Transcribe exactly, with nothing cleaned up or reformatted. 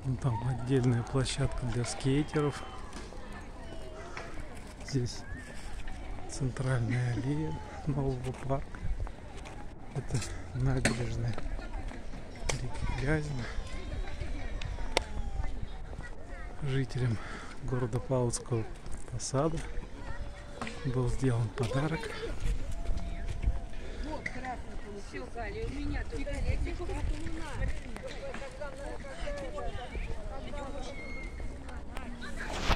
Вон там отдельная площадка для скейтеров. Здесь центральная аллея нового парка. Это набережная реки Вязьма. Жителям города Павловского Посада был сделан подарок. Все, Галя, у меня тут не надо.